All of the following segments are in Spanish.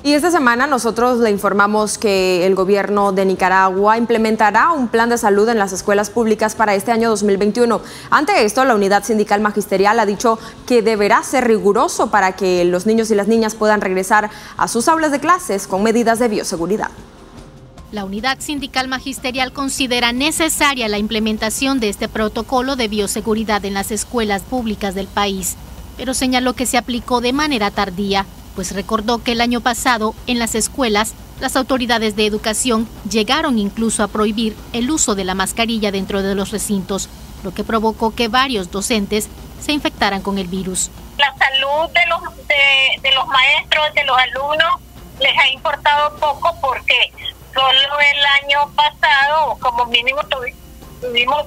Y esta semana nosotros le informamos que el gobierno de Nicaragua implementará un plan de salud en las escuelas públicas para este año 2021. Ante esto, la Unidad Sindical Magisterial ha dicho que deberá ser riguroso para que los niños y las niñas puedan regresar a sus aulas de clases con medidas de bioseguridad. La Unidad Sindical Magisterial considera necesaria la implementación de este protocolo de bioseguridad en las escuelas públicas del país, pero señaló que se aplicó de manera tardía, pues recordó que el año pasado en las escuelas las autoridades de educación llegaron incluso a prohibir el uso de la mascarilla dentro de los recintos, lo que provocó que varios docentes se infectaran con el virus. La salud de los maestros, de los alumnos, les ha importado poco porque solo el año pasado, como mínimo, tuvimos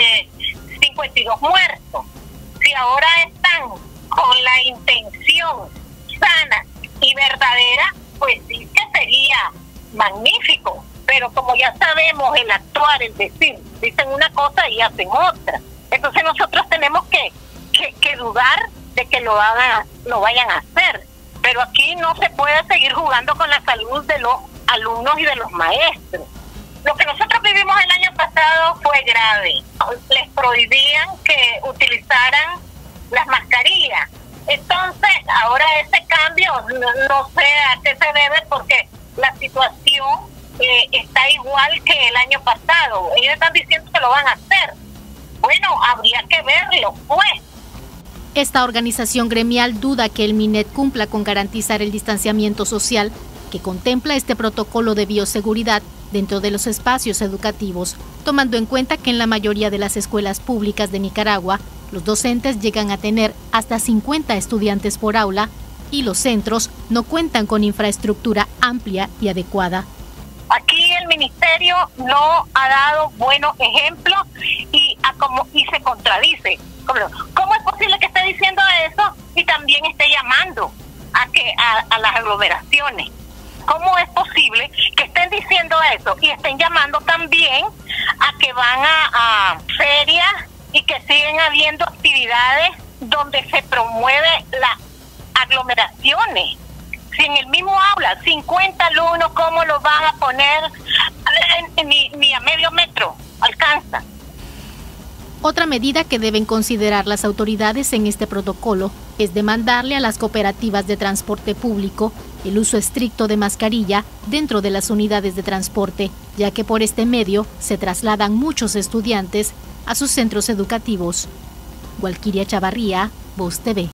52 muertos. Si ahora están con la intención sana y verdadera, pues sí que sería magnífico. Pero como ya sabemos, el actuar, el decir, dicen una cosa y hacen otra. Entonces nosotros tenemos que dudar de que lo vayan a hacer. Pero aquí no se puede seguir jugando con la salud de los alumnos y de los maestros. Lo que nosotros vivimos el año pasado fue grave. Les prohibían que utilizaran las mascarillas. Entonces, ahora ese cambio no sé a qué se debe, porque la situación está igual que el año pasado. Ellos están diciendo que lo van a hacer. Bueno, habría que verlo, pues. Esta organización gremial duda que el MINET cumpla con garantizar el distanciamiento social que contempla este protocolo de bioseguridad dentro de los espacios educativos, tomando en cuenta que en la mayoría de las escuelas públicas de Nicaragua, los docentes llegan a tener hasta 50 estudiantes por aula y los centros no cuentan con infraestructura amplia y adecuada. Aquí el ministerio no ha dado buenos ejemplos y se contradice. ¿Cómo es posible que esté diciendo eso y también esté llamando a las aglomeraciones? ¿Cómo es posible que estén diciendo eso y estén llamando también a que van a ferias y que siguen habiendo actividades donde se promueve las aglomeraciones? Si en el mismo aula, 50 alumnos, ¿cómo los van a poner? Ni a medio metro alcanza. Otra medida que deben considerar las autoridades en este protocolo es demandarle a las cooperativas de transporte público el uso estricto de mascarilla dentro de las unidades de transporte, ya que por este medio se trasladan muchos estudiantes a sus centros educativos. Walkiria Chavarría, Voz TV.